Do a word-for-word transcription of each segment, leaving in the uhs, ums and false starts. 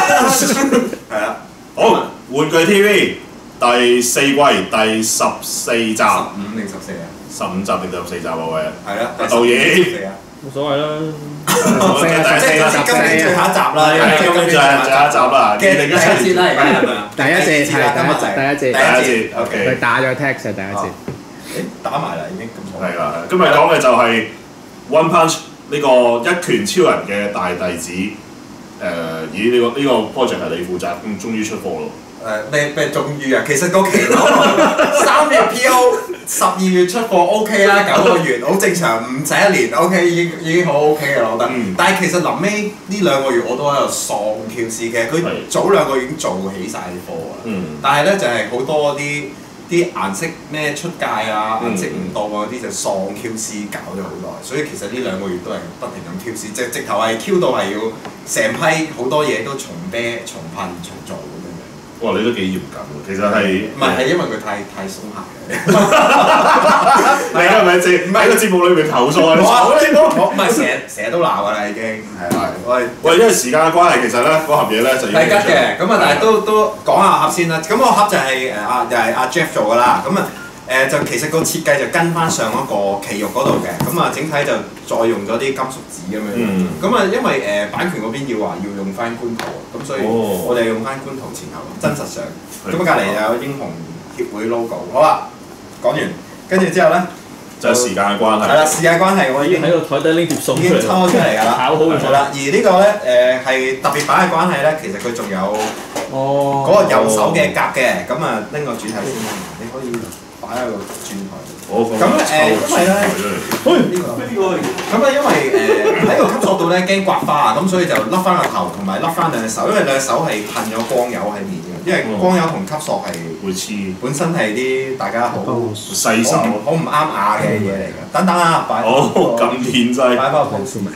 係啦， 好，玩具 T V 第四季第十四集， 十五定十四啊？ 十五集定十四集啊？喂， 係啦， 導演冇所謂啦。 第即係今年最後一集啦， 今年最後一集啦， 嘅第一節啦，而家係咪啊？ 第一節係第一節，第一節， 第一節，OK。 佢打咗 text 啊，第一節。 誒，打埋啦，已經咁好。 係啦，今日講嘅就係 One Punch 呢個一拳超人嘅大弟子。誒，咦？呢個呢個 project 係你負責，咁終於出貨咯。 誒咩咩終於啊！其實個期三月 P O， 十二月出貨 OK 啦，九個月好正常，唔使一年 OK 已經已經好 OK 嘅我覺得。 嗯、但係其實臨尾呢兩個月我都喺度喪 Q C 嘅，佢早兩個月已經做起晒啲貨啦。嗯、但係咧就係、是、好多啲啲顏色咩出界啊，顏色唔到啊啲就喪 Q C 搞咗好耐，所以其實呢兩個月都係不停咁 Q C， 即直頭係 Q 到係要成批好多嘢都重啤、重噴、重做。 哇！你都幾嚴謹喎，其實係唔係係因為佢太太鬆懈嘅？ 你係咪正唔喺個節目裏面投訴啊？ 我呢個唔係成日成日都鬧㗎啦，已經係啊！喂喂，因為時間嘅關係，其實咧嗰盒嘢咧就要係吉嘅，咁啊，但係都都講下盒先啦。咁個盒就係誒阿又係阿 Jeff 做㗎啦。咁啊誒就其實個設計就跟翻上嗰個奇肉嗰度嘅。咁啊整體就再用咗啲金屬紙咁樣。咁啊因為誒版權嗰邊要話要用翻官圖，咁所以我哋用翻官圖前後真實上。咁啊隔離就有英雄協會 logo。好啦，講完，跟住之後咧就時間嘅關係。 係啦，時間關係我已經喺個台底拎碟餸已經抽咗出嚟㗎啦。 炒好咗啦。而呢個咧誒係特別版嘅關係咧，其實佢仲有嗰個右手嘅夾嘅。咁啊拎個主題先，你可以擺喺個轉台。 好。 咁誒因為咧，呢個呢個咁啊因為誒喺個吸塑度咧驚刮花啊，咁所以就甩翻個頭同埋甩翻兩隻手，因為兩隻手係噴咗光油喺面嘅。因為光油同吸塑係會黐， 本身係啲大家好細手， 好唔啱牙嘅嘢嚟㗎。等等啊，擺好咁天真， 擺翻個盤先。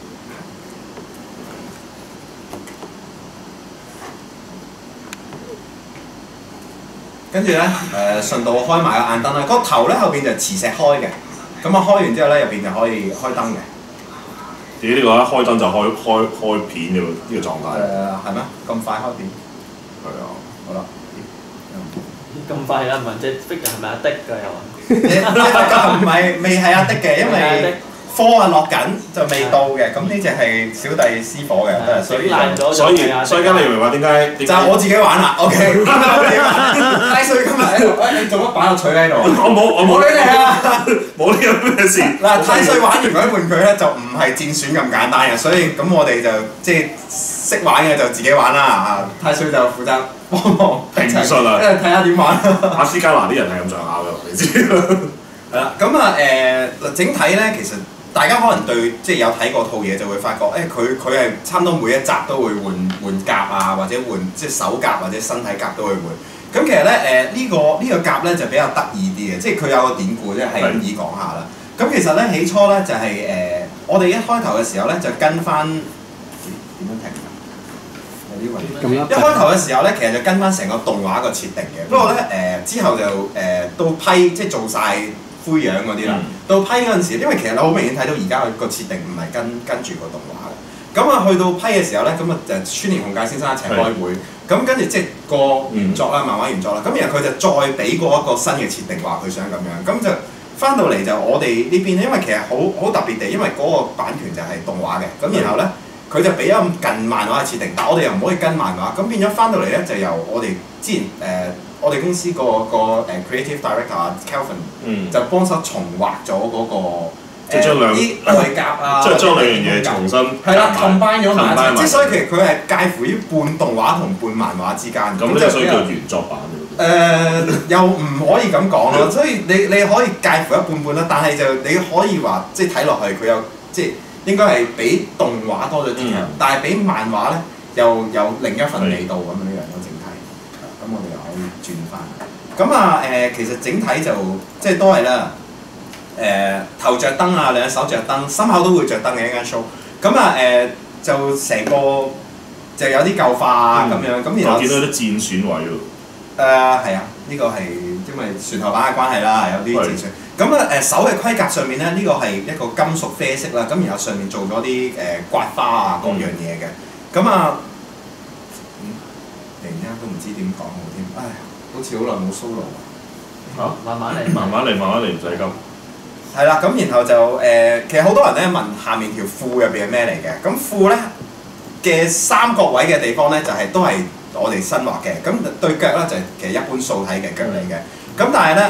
跟住咧誒順道開埋個眼燈啦，個頭咧後邊就磁石開嘅，咁啊開完之後咧入邊就可以開燈嘅。 咦？呢個一開燈就開開開片嘅喎，呢個狀態。 誒係咩？咁快開片？ 係啊。 好啦。 咁快啦，問隻 figure 係咪阿的㗎又話？ 唔係未係阿的嘅，因為科啊落緊就未到嘅。咁呢只係小弟私伙嘅，都係所以所以所以而家你明白點解？ 就係我自己玩啦。OK， 今日我自己玩。太歲今日喺度，喂你做乜擺個錘喺度？ 我冇我冇理你啊！ 冇呢咁嘅事。 嗱，太歲玩完嗰啲玩具咧就唔係戰選咁簡單嘅，所以咁我哋就即係識玩嘅就自己玩啦。啊，太歲就負責幫忙評述啦， 睇下點玩。 阿斯加拿啲人係咁上下㗎，你知。 係啦，咁啊誒整體咧其實。大家可能對即係有睇過套嘢就會發覺，誒佢佢係差唔多每一集都會換換甲啊，或者換即係手甲或者身體甲都會換。咁其實咧誒呢個呢個甲咧就比較得意啲嘅，即係佢有個典故即係係咁易講下啦。咁其實咧起初咧就係誒我哋一開頭嘅時候咧就跟翻點樣停啊？有啲位一開頭嘅時候咧其實就跟翻成個動畫個設定嘅，不過咧誒之後就誒到批即係做晒。灰樣嗰啲啦，到批嗰陣時，因為其實你好明顯睇到而家個設定唔係跟跟住個動畫嘅，咁啊去到批嘅時候咧，咁啊就川田雄介先生一齊開會，咁跟住即係個原作啦，漫畫原作啦，咁然後佢就再俾過一個新嘅設定，話佢想咁樣，咁就翻到嚟就我哋呢邊，因為其實好好特別地，因為嗰個版權就係動畫嘅，咁然後咧佢就俾咗咁近漫畫嘅設定，但我哋又唔可以跟漫畫，咁變咗翻到嚟咧就由我哋之前誒。呃我哋公司個個誒 creative director Kelvin 就幫手重畫咗嗰個即係將兩啲外甲啊， 即係將兩樣嘢重新係啦 combine 咗埋一齊，即係所以其實佢係介乎於半動畫同半漫畫之間。 咁呢就所以叫原作版誒又唔可以咁講咯，所以你你可以介乎一半半啦，但係就你可以話即係睇落去佢有即係應該係比動畫多咗啲強，但係比漫畫咧又有另一份味道咁樣樣咯，整體。咁我哋又可以轉翻。咁啊誒，其實整體就即係都係啦。誒頭着燈啊，兩隻手着燈，心口都會着燈嘅一間 show。咁啊誒，就成個就有啲舊化啊咁樣。咁然後見到啲戰損位喎。 誒係啊，呢個係因為船頭版嘅關係啦，有啲戰損。咁啊誒手嘅規格上面咧，呢個係一個金屬啡色啦。咁然後上面做咗啲誒刮花啊各樣嘢嘅。咁啊突然之間都唔知點講好添，唉，好似好耐冇 solo 啊！ 嚇， 慢慢嚟， 慢慢嚟，慢慢嚟，唔使急。 係啦，咁然後就誒、呃，其實好多人咧問下面條褲入邊係咩嚟嘅？咁褲咧嘅三角位嘅地方咧，就係、是、都係我哋新畫嘅。咁對腳咧就係、其實一般素體嘅腳嚟嘅。咁但係咧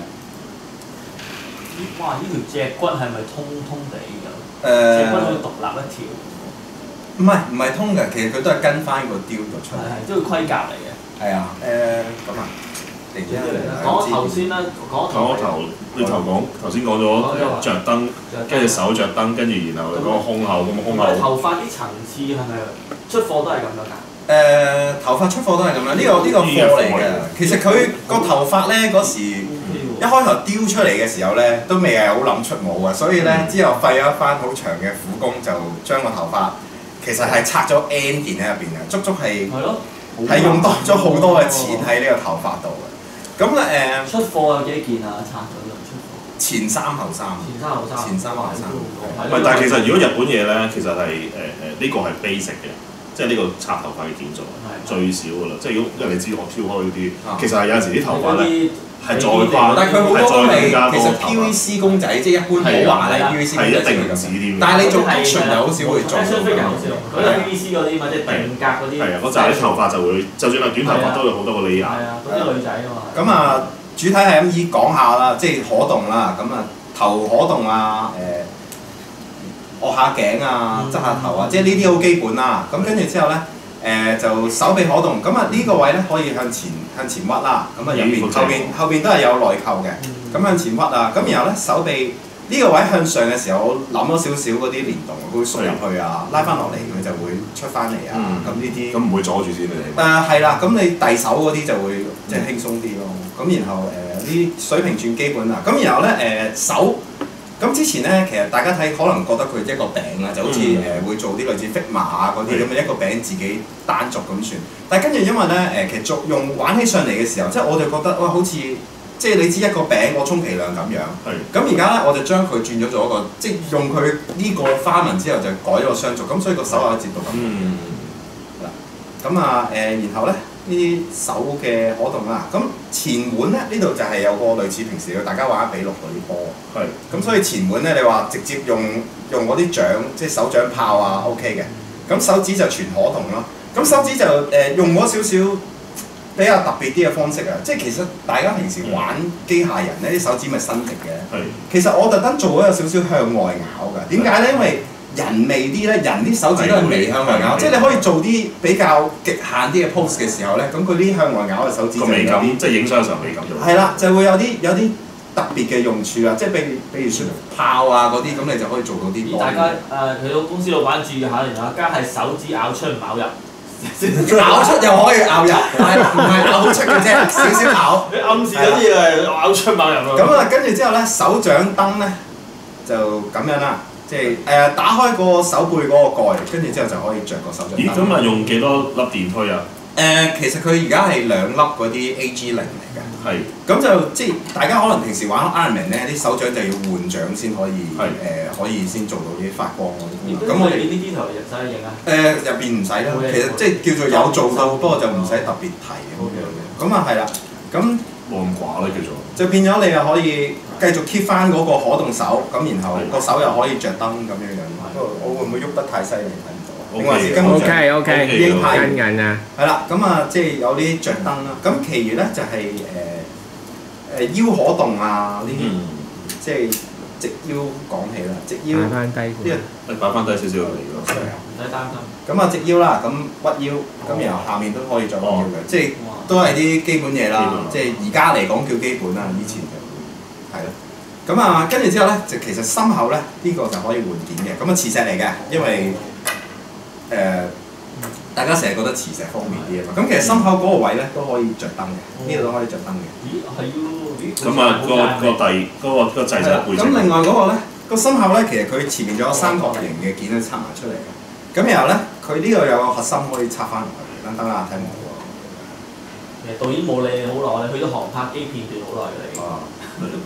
誒，哇！呢條脊骨係咪通通地㗎？ 誒， 脊骨可以獨立一條。 唔係唔係通嘅，其實佢都係跟翻個雕度出嚟。 係係，都要盔甲嚟嘅。 係啊，誒咁啊，嚟咗講頭先啦，講頭。 講頭，你頭講頭先講咗着燈，跟住手着燈，跟住然後嗰個胸口咁啊，胸口。 頭髮啲層次係咪出貨都係咁樣㗎？ 誒頭髮出貨都係咁樣，呢、這個呢、這個貨嚟嘅。其實佢個頭髮咧嗰時一開頭雕出嚟嘅時候咧，都未係好諗出模嘅，所以咧之後費咗一番好長嘅苦功，就將個頭髮其實係拆咗 N 件喺入邊嘅，足足係係用多咗好多嘅錢喺呢個頭髮度嘅。咁誒出貨有幾件啊？拆咗就出貨。 前三後三。 前三後三。 前三後三。 唔係，但係其實如果日本嘢咧，其實係誒誒呢個係 basic 嘅。即係呢個插頭髮嘅建造係最少㗎啦，即係如果因為你知我挑開嗰啲，其實係有陣時啲頭髮咧係再誇， 但係佢好多都係其實 P V C 公仔，即係一般好華麗 P V C 公仔係一定唔止添。 但係你做 action 就好少會做。 action figure 好少，嗰啲 P V C 嗰啲嘛，即係定格嗰啲。 係啊，嗰紮啲頭髮就會，就算係短頭髮都有好多個 layer。 係啊，嗰啲女仔啊嘛。 咁啊，主體係咁依講下啦，即係可動啦，咁啊頭可動啊，誒。臥下頸啊，側下頭啊，即係呢啲好基本啦。咁跟住之後咧，誒、呃、就手臂可動，咁啊呢個位咧可以向前向前屈啦。咁啊入邊後邊後邊都係有內扣嘅。咁向前屈啊，咁然後咧手臂呢個位向上嘅時候，我諗咗少少嗰啲連動，佢會縮入去啊，拉翻落嚟佢就會出翻嚟啊。咁呢啲咁唔會阻住先你哋。 誒係啦，咁你遞手嗰啲就會即係輕鬆啲咯。咁然後誒呢啲水平轉基本啦。咁然後咧誒手。咁之前咧，其實大家睇可能覺得佢一個餅啦，就好似誒、呃、會做啲類似 figma 啊嗰啲咁嘅一個餅自己單獨咁算。但係跟住因為咧誒、呃，其實做用玩起上嚟嘅時候，即係我就覺得哇，好似即係你知一個餅我充其量咁樣。係。咁而家咧我就將佢轉咗做一個，即係用佢呢個花紋之後就改咗個雙軸，咁所以個手有折到咁。嗯。嗱，咁啊誒，然後咧。呢啲手嘅可動啦，咁前腕咧呢度就係有個類似平時大家玩比六嗰啲波，係，咁所以前腕咧你話直接用用嗰啲掌，即係手掌炮啊 OK 嘅，咁手指就全可動咯，咁手指就誒、呃、用咗少少比較特別啲嘅方式啊，即係其實大家平時玩機械人咧啲手指咪伸直嘅，係，其實我特登做咗有少少向外咬㗎，點解咧？因為人味啲咧，人啲手指都係微向外咬，即係你可以做啲比較極限啲嘅 pose 嘅時候咧，咁佢啲向外咬嘅手指就有啲，即係影相嘅時候美感就係啦，就會有啲有啲特別嘅用處啊！即係譬如譬如説炮啊嗰啲，咁你就可以做到啲。 大家誒，佢個公司老闆注意下，原來家係手指咬出唔咬入， 咬出又可以咬入，但係唔係咬出嘅啫，少少咬。 你暗示嗰啲係咬出咬入咯。 咁啊，跟住之後咧，手掌燈咧就咁樣啦。即係誒打開個手背嗰個蓋，跟住之後就可以着個手掌燈。咦？咁啊用幾多粒電推啊？誒、呃，其實佢而家係兩粒嗰啲 A G 零嚟嘅。係。咁就即係大家可能平時玩 Iron Man 咧，啲手掌就要換掌先可以誒、呃，可以先做到啲發光嗰啲。咁我哋呢啲頭入使影啊？誒入邊唔使啦，其實即係叫做有做到，不過就唔使特別提咁樣嘅。咁啊係啦，咁。冇咁寡啦，叫做就變咗你又可以繼續 keep 翻嗰個可動手，咁然後個手又可以着燈咁樣樣。不過我會唔會喐得太犀利睇唔到？定還是根本上 OK OK 已經太緊啊！係啦，咁啊即係有啲着燈啦。咁其餘咧就係誒誒腰可動啊呢啲，即係直腰講起啦，直腰擺翻低呢個，擺翻低少少嚟咯。 唔使擔心。 咁啊直腰啦，咁屈腰，咁然後下面都可以再屈腰嘅，即係。都係啲基本嘢啦，即係而家嚟講叫基本啦，以前就係咯。咁啊，跟住之後咧，就其實心口咧呢、這個就可以換件嘅，咁啊磁石嚟嘅，因為誒、呃、大家成日覺得磁石方便啲啊嘛。咁其實心口嗰個位咧都可以着燈嘅，呢度都可以着燈嘅。咦係喎， 咁啊個個第嗰個個掣就係背脊。 咁另外嗰個咧個心口咧，其實佢前面仲有三角形嘅件咧插埋出嚟嘅。咁然後咧，佢呢度有個核心可以插翻落去，等等啊睇唔到。 其實導演冇理你好耐，你去咗航拍機片段好耐㗎你。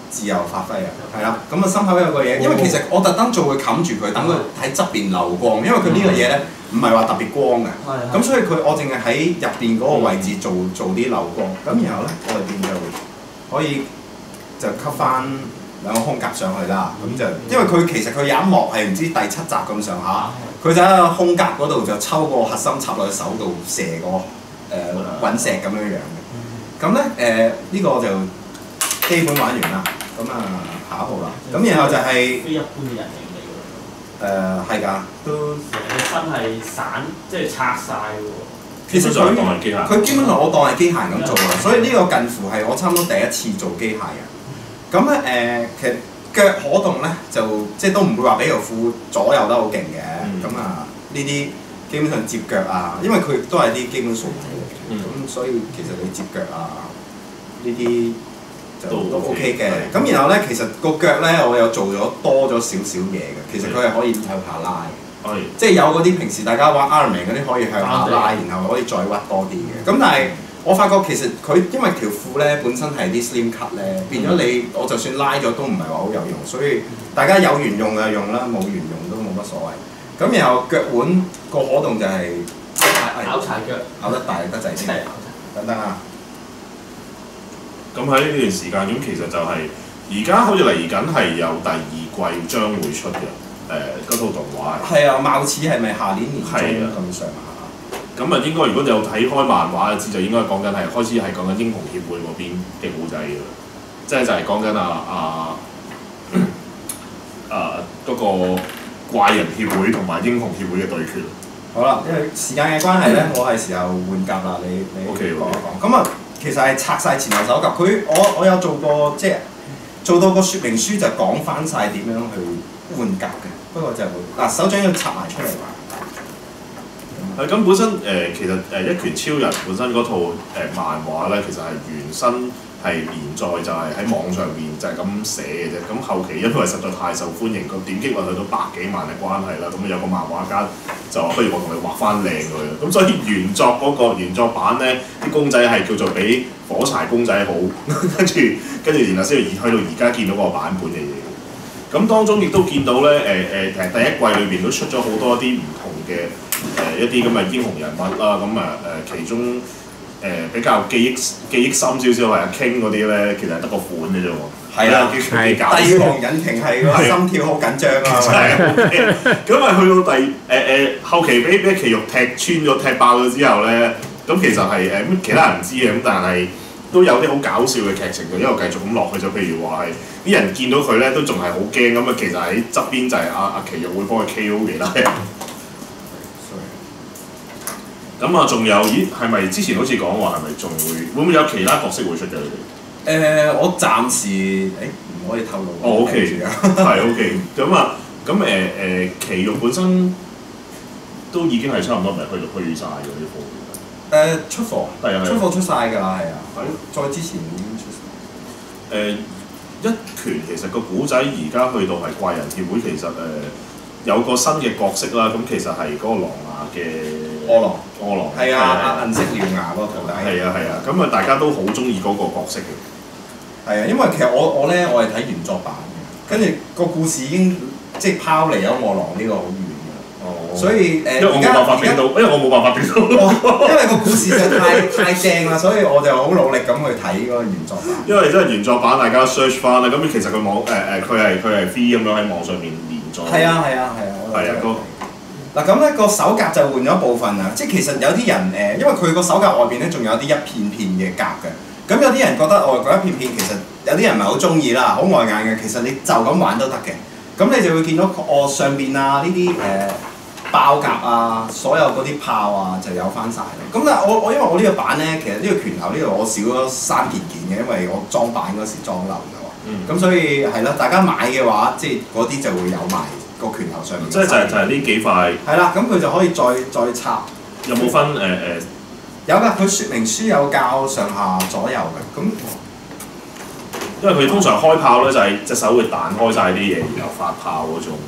自由發揮啊，係啦。咁啊心口有個嘢，因為其實我特登做佢冚住佢，等佢喺側邊流光，因為佢呢個嘢咧唔係話特別光嘅。咁所以佢我淨係喺入邊嗰個位置做做啲流光，咁然後咧外邊就可以就吸翻兩個空格上去啦。咁就因為佢其實佢有一幕係唔知第七集咁上下，佢就喺個空格嗰度就抽個核心插落去手度射個誒隕石咁樣樣嘅。咁咧誒呢個就基本玩完啦。咁啊下一步啦。咁然後就係非一般嘅人形嚟㗎。 誒係㗎，都成個身係散，即係拆晒喎。 其實佢佢基本上我當係機械人咁做啊，所以呢個近乎係我差唔多第一次做機械人。咁咧誒，其實腳可動咧就即係都唔會話俾條褲左右得好勁嘅。咁啊呢啲基本上接腳啊，因為佢都係啲基本素質嚟嘅。咁、嗯、所以其實你接腳啊呢啲就都 OK 嘅。咁然後咧，其實個腳咧我有做咗多咗少少嘢嘅。其實佢係可以向下拉嘅。即係有嗰啲平時大家玩 Ironman 嗰啲可以向下拉，然後可以再屈多啲嘅。咁但係我發覺其實佢因為條褲咧本身係啲 slim cut 咧，變咗你我就算拉咗都唔係話好有用，所以大家有緣用就用啦，冇緣用都冇乜所謂。咁然後腳腕個可動就係拗柴腳， 拗得大得滯啲，等等啊！ 咁喺呢段時間咁其實就係而家好似嚟緊係有第二季將會出嘅。誒嗰套動畫係啊，貌似係咪下年年中咁上下？ 咁啊，應該如果你有睇開漫畫就知，就應該講緊係開始係講緊英雄協會嗰邊嘅故仔㗎啦，即係就係講緊啊啊啊嗰個怪人協會同埋英雄協會嘅對決。 好啦，因為時間嘅關係咧，我係時候換甲啦，你你講一講。咁啊，其實係拆晒前後手甲，佢我我有做過即係做到個說明書就講翻晒點樣去換甲嘅。不過就嗱手掌要插埋出嚟嘛。 係咁本身誒、呃、其實誒一拳超人本身嗰套誒、呃、漫畫咧，其實係原身係連載就係喺網上邊就係咁寫嘅啫。咁後期因為實在太受歡迎，個點擊率去到百幾萬嘅關係啦，咁有個漫畫家就話不如我同你畫翻靚佢啦。咁所以原作嗰、那個原作版咧，啲公仔係叫做比火柴公仔好，跟住跟住然後先至去到而家見到嗰個版本嘅嘢。咁當中亦都見到咧，誒誒誒第一季裏邊都出咗好多啲唔同嘅誒、呃、一啲咁嘅英雄人物啦，咁啊誒其中誒、呃、比較記憶記憶深少少係阿 King 嗰啲咧，其實係得個款嘅啫喎。係啊，帝王引擎係個心跳好緊張啊！咁啊去到第誒誒、呃、後期俾俾奇肉踢穿咗、踢爆咗之後咧，咁其實係誒其他人唔知嘅，咁但係都有啲好搞笑嘅劇情嘅，一路繼續咁落去就譬如話係啲人見到佢咧都仲係好驚咁啊，其實喺側邊就係阿阿奇肉會幫佢 K O 其他人。咁啊，仲有咦？係咪之前好似講話係咪仲會會唔會有其他角色會出嘅你哋？誒、呃，我暫時誒唔可以透露。哦 ，OK， 係 OK。咁啊，咁誒誒奇肉本身都已經係差唔多，咪去到去曬嗰啲貨。誒、呃、出貨，係啊，出貨出晒㗎啦，係啊，再之前已經出晒。誒、呃、一拳其實個古仔而家去到係怪人協會，其實誒、呃、有個新嘅角色啦，咁其實係嗰個狼牙嘅柯狼，柯狼係啊，銀色獠牙嗰個徒弟。係啊係啊，咁啊大家都好中意嗰個角色嘅。係啊，因為其實我我咧我係睇原作版嘅，跟住個故事已經即係拋離咗餓狼呢個好遠。所以誒，因為我冇辦法變到，因為我冇辦法變到，因為個故事就太太正啦，所以我就好努力咁去睇嗰個原作版。因為真係原作版，大家 search 翻啦，咁其實佢網誒誒，佢係佢係 free 咁樣喺網上面連載。係啊係啊係啊，係啊個嗱咁咧個手甲就換咗部分啊，即係其實有啲人誒，因為佢個手甲外邊咧仲有啲一片片嘅甲嘅，咁有啲人覺得外國一片片其實有啲人唔係好中意啦，好礙眼嘅，其實你就咁玩都得嘅，咁你就會見到我上邊啊呢啲誒。爆甲啊，所有嗰啲炮啊就有翻晒咯。咁但係我我因為我呢個版咧，其實呢個拳頭呢度我少咗三件件嘅，因為我裝版嗰時裝漏咗。咁、嗯、所以係啦，大家買嘅話，即係嗰啲就會有埋個拳頭上面。即係就係就係呢幾塊。係啦，咁佢就可以再再插。有冇分誒誒？呃呃、有㗎，佢說明書有教上下左右嘅。咁因為佢通常開炮咧，就係隻手會彈開晒啲嘢，然後發炮嗰種。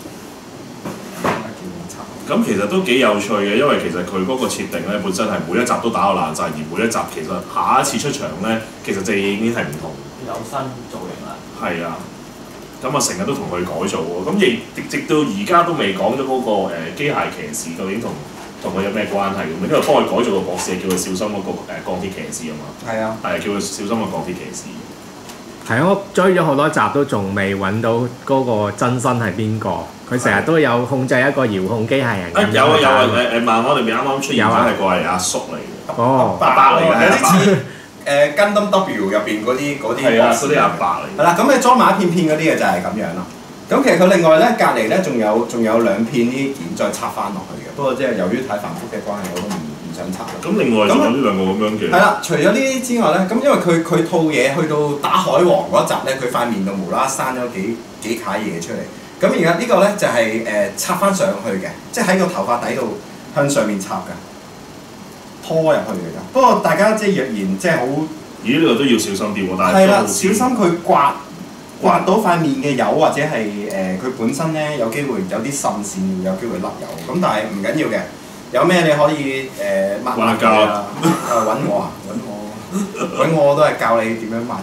咁其實都幾有趣嘅，因為其實佢嗰個設定咧本身係每一集都打到爛晒，而每一集其實下一次出場咧，其實隻嘢已經係唔同，有新造型啦。 係啊。咁啊，成日都同佢改造喎，咁亦直到而家都未講咗嗰個誒機械騎士究竟同同佢有咩關係咁？因為幫佢改造個博士係叫佢小心嗰個誒鋼鐵騎士啊嘛。係啊。係叫佢小心個鋼鐵騎士。 係啊，我追咗好多集都仲未揾到嗰個真身係邊個，佢成日都有控制一個遙控機械人。 啊有啊有啊誒誒漫畫裏面啱啱出現咗係個係阿叔嚟嘅。 哦， 阿伯嚟嘅，有啲似。誒 Gundam W 入邊嗰啲嗰啲係啊，嗰啲阿伯嚟。 係啦，咁你裝埋一片片嗰啲嘅就係咁樣啦。咁其實佢另外咧隔離咧仲有仲有兩片呢件再插翻落去嘅，不過即係由於太繁複嘅關係，我都唔唔想插。 咁另外仲有呢兩個咁樣嘅。 係啦，除咗呢啲之外咧，咁因為佢佢套嘢去到打海王嗰集咧，佢塊面度無啦啦生咗幾幾攤嘢出嚟。咁而家呢個咧就係、是、誒、呃、插翻上去嘅，即係喺個頭髮底度向上面插㗎。拖入去嘅咋，不過大家即係若然即係好， 咦呢個都要小心啲喎，但係係啦，小心佢刮刮到塊面嘅油或者係誒佢本身咧有機會有啲滲線，有機會甩油，咁但係唔緊要嘅，有咩你可以誒抹抹佢啊，誒揾我啊，揾我揾我都係教你點樣抹。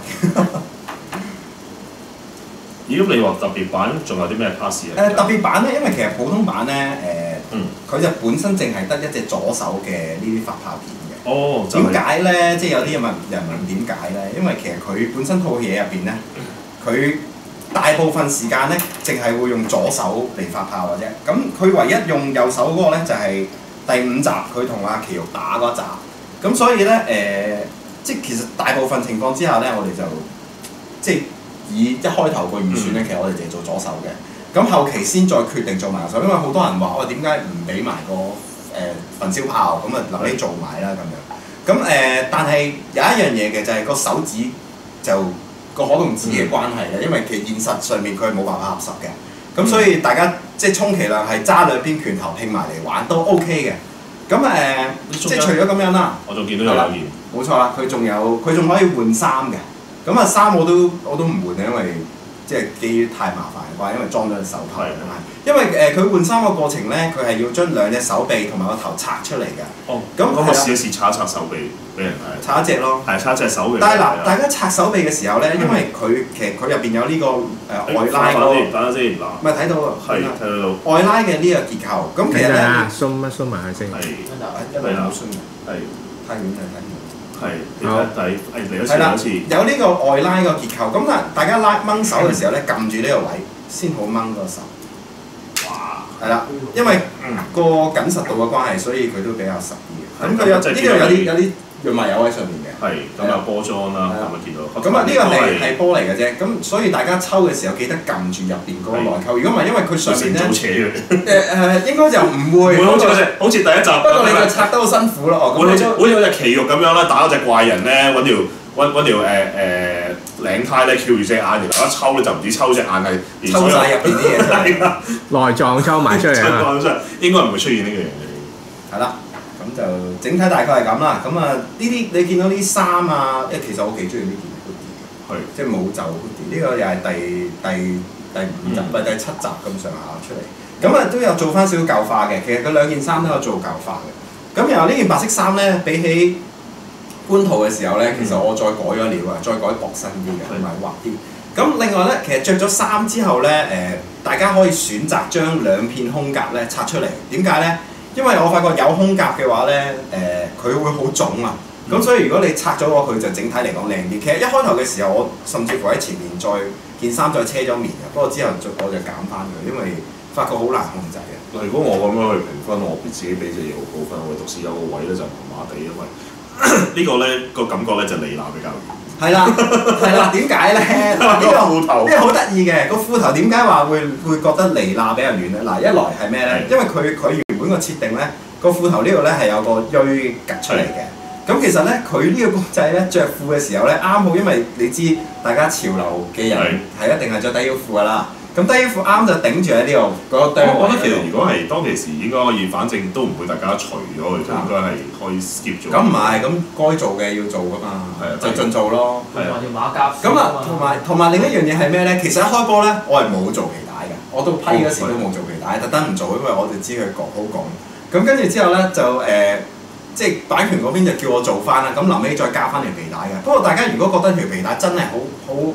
咦咁你話特別版仲有啲咩 pass 啊？ 誒特別版咧，因為其實普通版咧誒，佢、呃嗯、就本身淨係得一隻左手嘅呢啲發炮片嘅。哦，點解咧？即係有啲人問人問點解咧？因為其實佢本身套嘢入邊咧，佢大部分時間咧，淨係會用左手嚟發炮嘅啫。咁佢唯一用右手嗰個咧，就係、是、第五集佢同阿奇玉打嗰集。咁所以咧誒、呃，即係其實大部分情況之下咧，我哋就即係。以一開頭個預算咧，嗯、其實我哋淨係做左手嘅，咁後期先再決定做埋右手，因為好多人話我點解唔俾埋個誒、呃、焚燒炮，咁啊留你做埋啦咁樣。咁誒、呃，但係有一樣嘢嘅就係、是、個手指就個可動指嘅關係咧，嗯、因為其實現實上面佢係冇辦法合十嘅，咁、嗯、所以大家即係充其量係揸兩邊拳頭拼埋嚟玩都 OK 嘅。咁誒，呃、即係除咗咁樣啦， 我仲見到有留言， 冇錯啦，佢仲有佢仲可以換衫嘅。咁啊衫我都我都唔換嘅，因為即係基於太麻煩嘅關係，因為裝咗隻手套。係因為誒佢、呃、換衫個過程咧，佢係要將兩隻手臂同埋個頭拆出嚟嘅。哦。咁我試一試拆一拆手臂俾人睇。 拆一隻咯。係拆一隻手臂。 但係嗱，大家拆手臂嘅時候咧，因為佢其實佢入邊有呢、這個誒、呃、外拉嗰、那個。等下先，嗱。唔係睇到啊。係睇到。外拉嘅呢個結構，咁其實咧。 鬆乜鬆埋佢先。係。 一路好鬆嘅。係。太遠啦，睇唔到。係，你睇睇，誒嚟咗試多次。有呢個外拉個結構，咁啊，大家拉掹手嘅時候咧，撳住呢個位先好掹個手。哇！係啦，因為個緊實度嘅關係，所以佢都比較實啲嘅。咁佢有呢度有啲有啲潤滑油喺上面嘅。係，咁有波裝啦，係咪見到？咁啊，呢個係係波嚟嘅啫。咁所以大家抽嘅時候記得撳住入邊嗰個內扣。如果唔係，因為佢上面咧誒誒，應該就唔會。 會好似隻好似第一集。 不過你就拆得好辛苦咯。哦， 好似好似隻奇肉咁樣啦，打嗰隻怪人咧，揾條揾揾條誒誒領呔咧，翹住隻眼，然後一抽咧就唔止抽隻眼係抽晒入邊啲嘢。 內臟抽埋出嚟啊！ 應該唔會出現呢個樣嘅。 係啦。咁就整體大概係咁啦，咁啊呢啲你見到啲衫啊，因為其實我幾中意呢件 hoodie 嘅，即係冇袖 hoodie，呢個又係第第第五集唔係、嗯、第七集咁上下出嚟，咁啊都有做翻少少舊化嘅，其實佢兩件衫都有做舊化嘅，咁然後呢件白色衫咧比起官圖嘅時候咧，其實我再改咗料啊，再改薄身啲嘅，同埋滑啲。咁另外咧，其實着咗衫之後咧，誒、呃、大家可以選擇將兩片胸甲咧拆出嚟，點解咧？因為我發覺有胸甲嘅話咧，誒、呃、佢會好腫啊，咁、嗯、所以如果你拆咗我，佢就整體嚟講靚啲。其實一開頭嘅時候，我甚至乎喺前面再件衫再車咗面嘅，不過之後就我就減翻佢，因為發覺好難控制嘅。 如果我咁樣去評分，我自己俾隻嘢好高分，我獨是有個位咧就麻麻地，因為呢個咧個感覺咧就離娜比較遠。係啦， 係啦，點解咧？呢個褲頭，呢個好得意嘅個褲頭點解話會會覺得離娜比較遠咧？嗱，一來係咩咧？因為佢佢原本個設定咧，個褲頭呢度咧係有個錐趌出嚟嘅。咁其實咧，佢呢個公仔咧着褲嘅時候咧，啱好，因為你知大家潮流嘅人係一定係着低腰褲噶啦。咁低腰褲啱就頂住喺呢度嗰個釘。 我覺得其實如果係當其時應該可以，反正都唔會大家除咗佢，應該係可以 skip 咗。 咁唔係，咁該做嘅要做噶嘛，就盡做咯。 係啊，條馬甲。 咁啊，同埋同埋另一樣嘢係咩咧？其實一開波咧，我係冇做皮帶嘅，我到批嗰時都冇做皮帶，特登唔做，因為我哋知佢講好講。咁跟住之後咧就誒、呃，即係版權嗰邊就叫我做翻啦。咁臨尾再加翻條皮帶嘅。不過大家如果覺得條皮帶真係好好，好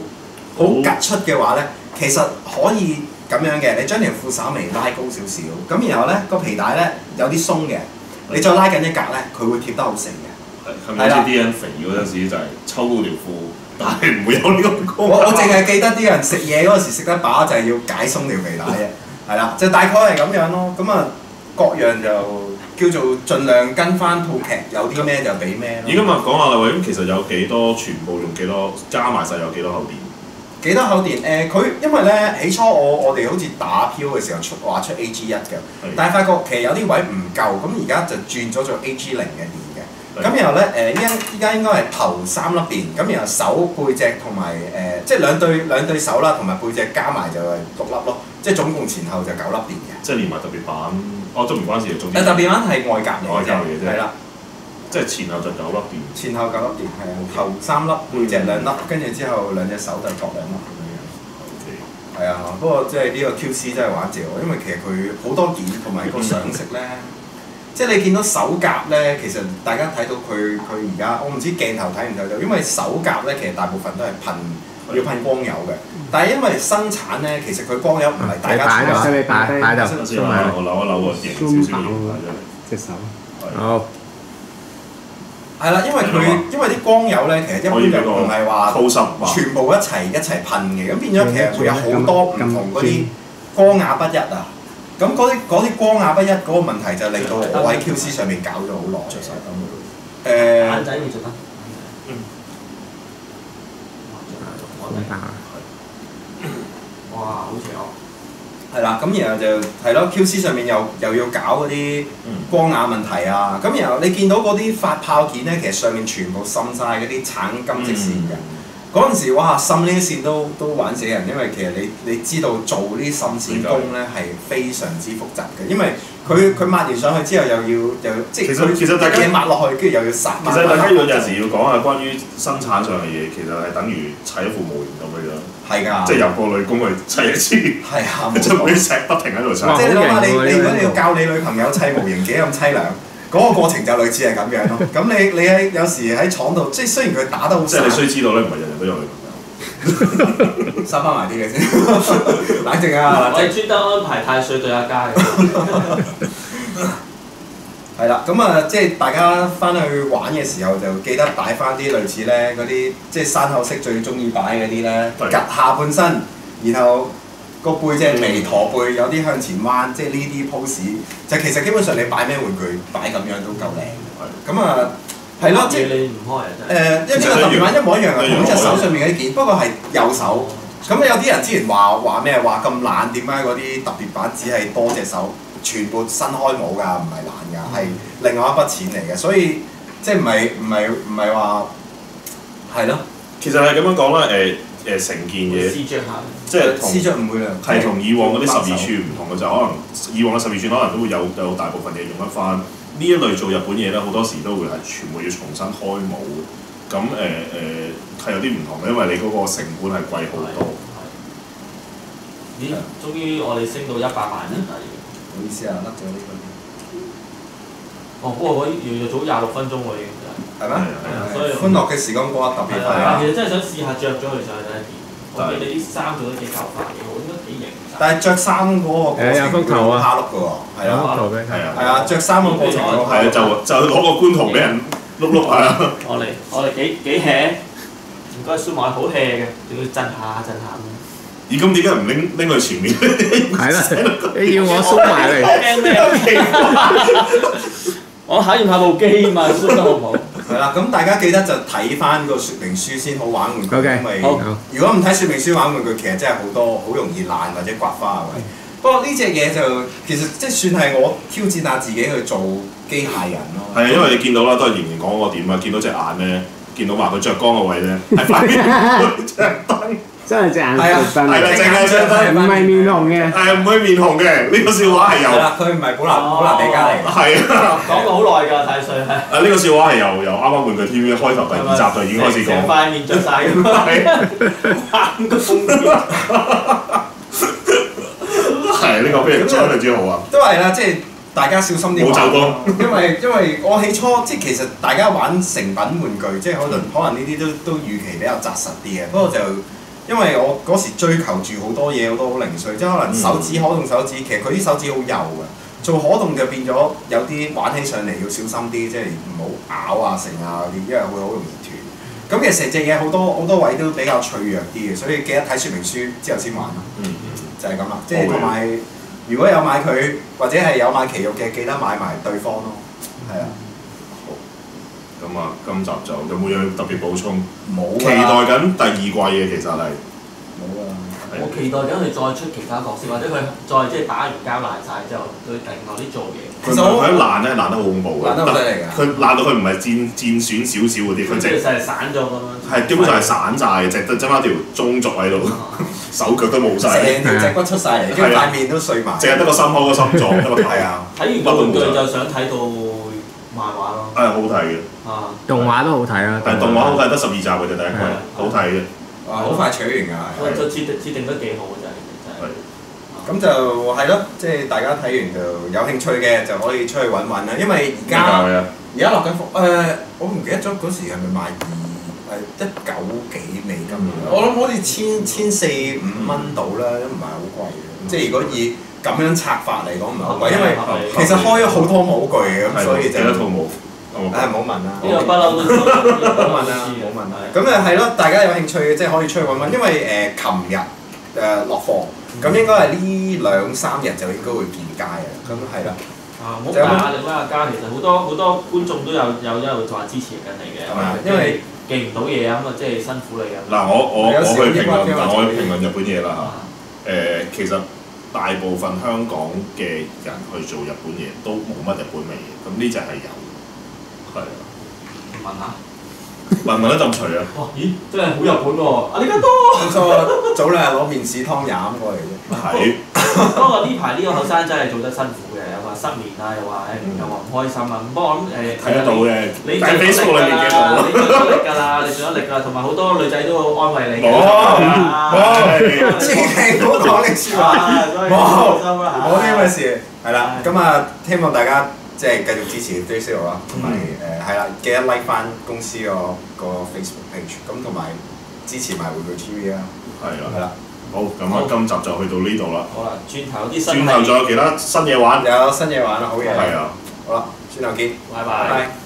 好突出嘅話咧，其實可以咁樣嘅，你將條褲稍微拉高少少，咁然後咧個皮帶咧有啲鬆嘅，你再拉緊一格咧，佢會貼得好成嘅。 係咪好似啲人肥嗰陣時就係抽高條褲，但係唔會有呢個我我淨係記得啲人食嘢嗰陣時食得飽就係要解鬆條皮帶嘅，係啦，就大概係咁樣咯。咁啊各樣就叫做盡量跟翻套劇，有啲咩就俾咩咯。 而今日講下啦，喂，咁其實有幾多全部用幾多加埋晒有幾多口電？ 幾多口電？誒、佢、因為咧起初我我哋好似打漂嘅時候出話出 A G 一嘅，但係發覺其實有啲位唔夠，咁而家就轉咗做 A G 零嘅電嘅。咁然後咧誒依家依家應該係頭三粒電，咁然後手背脊同埋誒即係兩對兩對手啦，同埋背脊加埋就係六粒咯，即係總共前後就九粒電嘅。 即係連埋特別版，哦都唔關事，總之誒特別版係外夾嚟嘅， 外夾嚟嘅啫， 係啦。 即係前後就九粒電， 前後九粒電係啊，頭三粒，背脊兩粒，跟住之後兩隻手就各兩粒咁樣。係啊，不過即係呢個 Q C 真係玩正喎，因為其實佢好多件同埋個上色咧，即係你見到手甲咧，其實大家睇到佢佢而家，我唔知鏡頭睇唔睇到，因為手甲咧其實大部分都係噴要噴光油嘅，但係因為生產咧，其實佢光油唔係大家擺度，你擺擺度， 先啦，我扭一扭個型少少型擺出嚟， 隻手，好。 係啦，因為佢因為啲光油咧，其實一般就唔係話全部一齊一齊噴嘅，咁變咗其實會有好多唔同嗰啲光雅不一啊。咁嗰啲嗰啲光雅不一嗰個問題就令到我喺 Q C 上面搞咗好耐。誒， 眼仔你做得？ 嗯。 哇！好似我。 係啦，咁然後就係咯 ，Q C 上面又又要搞嗰啲光雅問題啊，咁然後你見到嗰啲發泡件咧，其實上面全部滲晒嗰啲橙金色線嘅。嗰陣時哇，滲呢啲線都都玩死人，因為其實你你知道做呢啲滲線工咧係非常之複雜嘅，因為佢佢抹完上去之後又要又即係其實其實大家嘢抹落去，跟住又要殺。 其實大家有陣時要講下關於生產上嘅嘢，其實係等於砌一副模型咁嘅樣。係㗎。即係由個女工去砌一次。係啊。就嗰啲石不停喺度砌。 即係你諗下，你你如果你要教你女朋友砌模型幾咁凄涼。嗰個過程就類似係咁樣咯。咁你你喺有時喺廠度，即係雖然佢打得好， 即係你須知道咧，唔係人人都有女朋友。 收翻埋啲嘅先，冷靜啊！ 我哋專登安排太歲對阿嘉嘅。 係啦，咁啊，即係大家翻去玩嘅時候就記得擺翻啲類似咧嗰啲，即係山口式最中意擺嗰啲咧，趌下半身，然後。個背脊微駝背，有啲向前彎，即係呢啲 pose，就其實基本上你擺咩玩具擺咁樣都夠靚。咁啊，係咯，即係你唔開啊真係。 誒，因為呢個特別版一模一樣嘅，同隻手上面嗰啲件，不過係右手。咁有啲人之前話話咩話咁懶，點解嗰啲特別版只係多隻手，全部伸開冇㗎，唔係懶㗎，係另外一筆錢嚟嘅，所以即係唔係唔係唔係話係咯。 其實係咁樣講啦，誒。誒成件嘢，即係試著唔會啦， 係同以往嗰啲十二寸唔同嘅就可能以往嘅十二寸可能都會有有大部分嘢用得翻。呢一類做日本嘢咧，好多時都會係全部要重新開模。咁誒誒係有啲唔同嘅，因為你嗰個成本係貴好多。 咦？終於我哋升到一百萬啦！ 唔好意思啊，甩咗呢個。 哦，不過嗰啲要早廿六分鐘喎已經。 係咩？ 所以歡樂嘅時光過得特別快啊！ 其實真係想試下着咗佢上去睇一點。我見你啲衫做得幾夠快，幾好，應該幾型。 但係着衫嗰個過程有幅圖啊， 蝦碌嘅喎，係啊， 係啊， 係啊，着衫個過程係啊，就就攞個觀圖俾人碌碌係啊。 我哋我哋幾幾 hea，唔該蘇埋好 hea 嘅，仲要震下震下咁。 而咁點解唔拎拎去前面？ 係啦，你要我蘇埋嚟。 驚咩？我考驗下部機嘛，蘇得好唔好？ 係啦，咁大家記得就睇翻個説明書先好玩玩具， Okay, 因為好如果唔睇説明書玩玩具，其實真係好多好容易爛或者刮花嘅位。不過呢隻嘢就其實即係算係我挑戰下自己去做機械人咯。 係啊，因為你見到啦，都係仍然講嗰個點啊，見到隻眼咧，見到話佢着光個位咧，係塊面着燈。 真係隻眼係啊， 係啦，隻眼着燈， 唔係面紅嘅。 係唔會面紅嘅，呢個笑話係由。 係啦，佢唔係寶蘭寶蘭比加嚟。 係啊， 講過好耐㗎，太歲係。 啊，呢個笑話係由由啱啱玩具 T V 開頭第二集就已經開始講。 成塊面着晒咁啊！個風面。 係呢個非常非常之好啊！ 都係啦，即係大家小心啲玩。 冇走光。 因為因為我起初即係其實大家玩成品玩具，即係可能可能呢啲都都預期比較紮實啲嘅，不過就。誒、 因為我嗰時追求住好多嘢，好多好零碎，即係可能手指可動手指，其實佢啲手指好幼嘅，做可動就變咗有啲玩起上嚟要小心啲，即係唔好咬啊成啊嗰啲，因為會好容易斷。咁其實成隻嘢好多好多位都比較脆弱啲嘅，所以記得睇說明書之後先玩咯。嗯嗯，就係咁啦，即係同埋如果有買佢或者係有買奇肉嘅，記得買埋對方咯。係啊。 咁啊，今集就有冇嘢特別補充？ 冇。 期待緊第二季嘅其實係。 冇啊！ 我期待緊佢再出其他角色，或者佢再即係打完交爛晒之後，對另外啲做嘢。 其實我佢一爛咧，爛得好恐怖嘅。 爛得好犀利㗎！ 佢爛到佢唔係戰戰損少少嗰啲，佢即係係散咗咁樣。 係基本上係散晒嘅，淨得爭翻條中軸喺度，手腳都冇晒， 成條脊骨出晒嚟，跟住塊面都碎埋。 淨係得個心口個心臟，得個頭。 係啊！ 睇完個玩具就想睇到漫畫咯。 係好睇嘅。啊！ 動畫都好睇啊！ 係動畫好睇，得十二集嘅啫，第一季，好睇嘅。 哇！好快取完㗎。 我就設定設定得幾好嘅真係。 咁就係咯，即係大家睇完就有興趣嘅就可以出去揾揾啦。因為而家而家落緊貨誒，我唔記得咗嗰時係咪賣二係一九幾美金？我諗好似千千四五蚊到啦，都唔係好貴嘅。即係如果以咁樣拆法嚟講唔係好貴，因為其實開咗好多模具嘅，咁所以就幾多套模？ 誒唔好問啦， 呢個不嬲都唔好問啦，唔好問啦。咁誒係咯，大家有興趣嘅即係可以出去揾揾，因為誒琴日誒落貨。咁應該係呢兩三日就應該會見街嘅，咁係啦。 啊，唔好大壓力啦，家其實好多好多觀眾都有有一路話支持緊你嘅， 係咪？因為記唔到嘢啊，咁啊即係辛苦你嘅。 嗱，我我我去評論，嗱我去評論日本嘢啦嚇。誒，其實大部分香港嘅人去做日本嘢都冇乜日本味嘅，咁呢隻係有，係啊。 問下。 聞聞一陣除啊！ 哇！咦，真係好日本喎！啊，你家多。 冇錯，早兩日攞麵豉湯飲過嚟啫。 係。 不過呢排呢個後生真係做得辛苦嘅，又話失眠啊，又話誒，又話唔開心啊。不過我諗誒， 睇得到嘅。 你盡咗力㗎啦，你盡咗力㗎啦，你盡咗力㗎啦，同埋好多女仔都安慰你。冇冇，千祈唔好講呢説話。冇冇呢咁嘅事。係啦，咁啊，希望大家。即係繼續支持 Three Zero 啦，同埋誒係啦，記得 like 翻公司個個 Facebook page，咁同埋支持埋玩具 T V 啦。係啦，係啦。 好，咁啊，今集就去到呢度啦。 好啦，轉頭啲新。 轉頭仲有其他新嘢玩。 有新嘢玩啦，好嘢。 係啊。 好啦，轉頭見。 拜拜。